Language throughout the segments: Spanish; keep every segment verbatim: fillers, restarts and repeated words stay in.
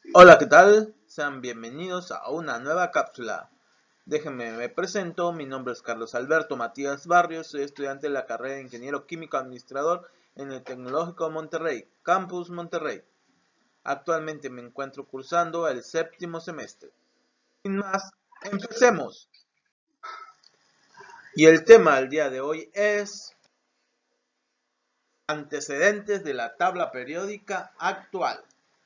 Hola, ¿qué tal? Sean bienvenidos a una nueva cápsula. Déjenme, me presento, mi nombre es Carlos Alberto Matías Barrios, soy estudiante de la carrera de Ingeniero Químico Administrador en el Tecnológico de Monterrey, Campus Monterrey. Actualmente me encuentro cursando el séptimo semestre. Sin más, empecemos. Y el tema del día de hoy es antecedentes de la tabla periódica actual.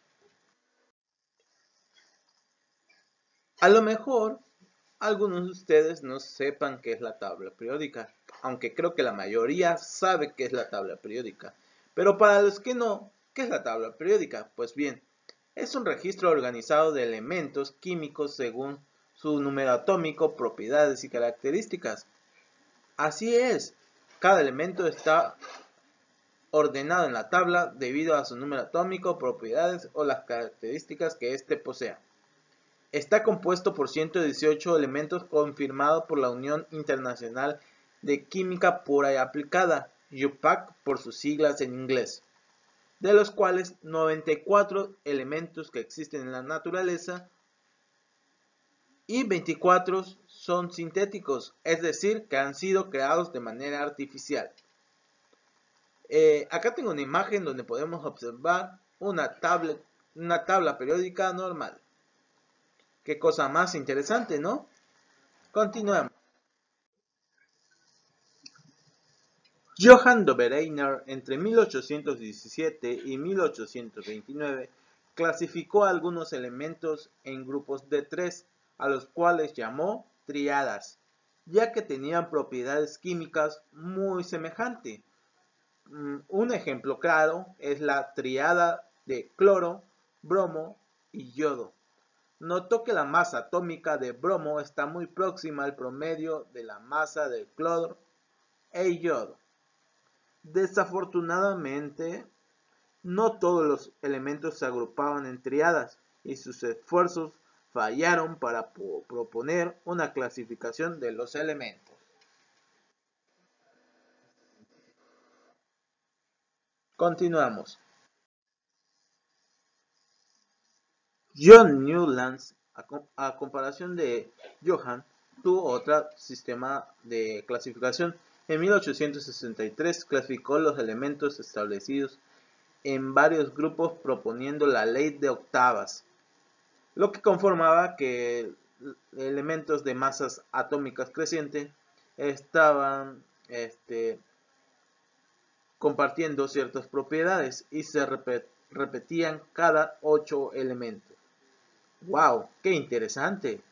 A lo mejor algunos de ustedes no sepan qué es la tabla periódica, aunque creo que la mayoría sabe qué es la tabla periódica. Pero para los que no, ¿qué es la tabla periódica? Pues bien, es un registro organizado de elementos químicos según su número atómico, propiedades y características. Así es, cada elemento está ordenado en la tabla debido a su número atómico, propiedades o las características que éste posea. Está compuesto por ciento dieciocho elementos confirmados por la Unión Internacional de Química Pura y Aplicada, U P A C por sus siglas en inglés, de los cuales noventa y cuatro elementos que existen en la naturaleza y veinticuatro son sintéticos, es decir, que han sido creados de manera artificial. Eh, acá tengo una imagen donde podemos observar una tabla, una tabla periódica normal. Qué cosa más interesante, ¿no? Continuemos. Johann Dobereiner entre mil ochocientos diecisiete y mil ochocientos veintinueve clasificó algunos elementos en grupos de tres, a los cuales llamó tríadas, ya que tenían propiedades químicas muy semejantes. Un ejemplo claro es la tríada de cloro, bromo y yodo. Notó que la masa atómica de bromo está muy próxima al promedio de la masa de cloro e yodo. Desafortunadamente, no todos los elementos se agrupaban en tríadas y sus esfuerzos fallaron para proponer una clasificación de los elementos. Continuamos. John Newlands, a comparación de Johann, tuvo otro sistema de clasificación. En mil ochocientos sesenta y tres clasificó los elementos establecidos en varios grupos proponiendo la ley de octavas, lo que conformaba que elementos de masas atómicas crecientes estaban este, compartiendo ciertas propiedades y se repet, repetían cada ocho elementos. ¡Wow! ¡Qué interesante!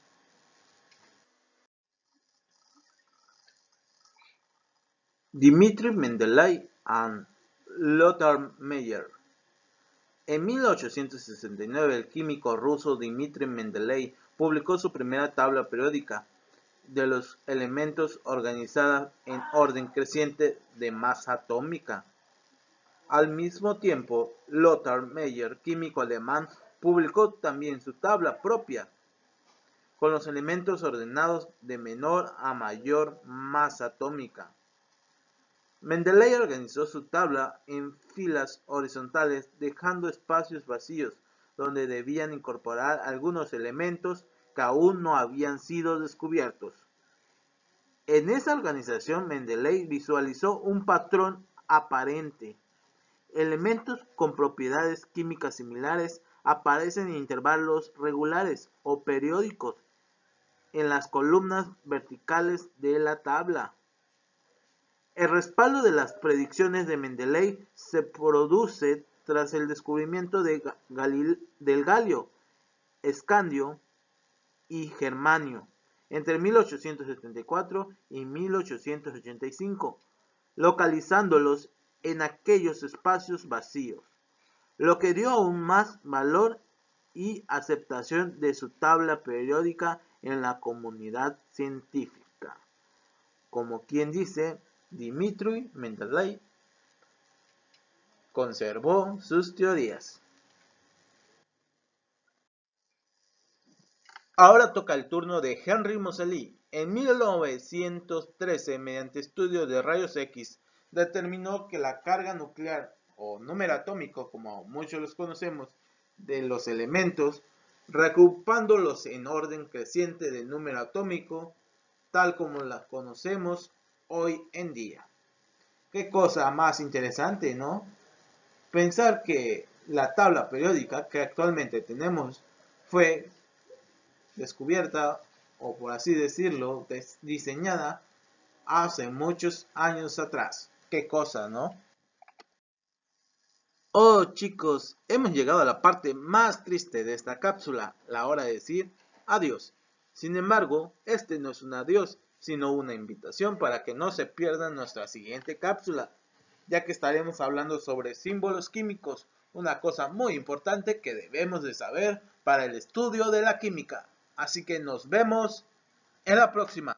Dmitri Mendeleev and Lothar Meyer. En mil ochocientos sesenta y nueve, el químico ruso Dmitri Mendeleev publicó su primera tabla periódica de los elementos organizada en orden creciente de masa atómica. Al mismo tiempo, Lothar Meyer, químico alemán, publicó también su tabla propia, con los elementos ordenados de menor a mayor masa atómica. Mendeleev organizó su tabla en filas horizontales, dejando espacios vacíos donde debían incorporar algunos elementos que aún no habían sido descubiertos. En esa organización, Mendeleev visualizó un patrón aparente. Elementos con propiedades químicas similares aparecen en intervalos regulares o periódicos en las columnas verticales de la tabla. El respaldo de las predicciones de Mendeleev se produce tras el descubrimiento de Galil del galio, escandio y germanio entre mil ochocientos setenta y cuatro y mil ochocientos ochenta y cinco, localizándolos en aquellos espacios vacíos, lo que dio aún más valor y aceptación de su tabla periódica en la comunidad científica. Como quien dice, Dmitri Mendeleev conservó sus teorías. Ahora toca el turno de Henry Moseley. En mil novecientos trece, mediante estudios de rayos X, determinó que la carga nuclear, o número atómico como muchos los conocemos, de los elementos, reagrupándolos en orden creciente del número atómico, tal como las conocemos hoy en día. Qué cosa más interesante, ¿no? Pensar que la tabla periódica que actualmente tenemos fue descubierta, o por así decirlo, diseñada hace muchos años atrás. Qué cosa, ¿no? Oh chicos, hemos llegado a la parte más triste de esta cápsula, la hora de decir adiós. Sin embargo, este no es un adiós, sino una invitación para que no se pierdan nuestra siguiente cápsula, ya que estaremos hablando sobre símbolos químicos, una cosa muy importante que debemos de saber para el estudio de la química. Así que nos vemos en la próxima.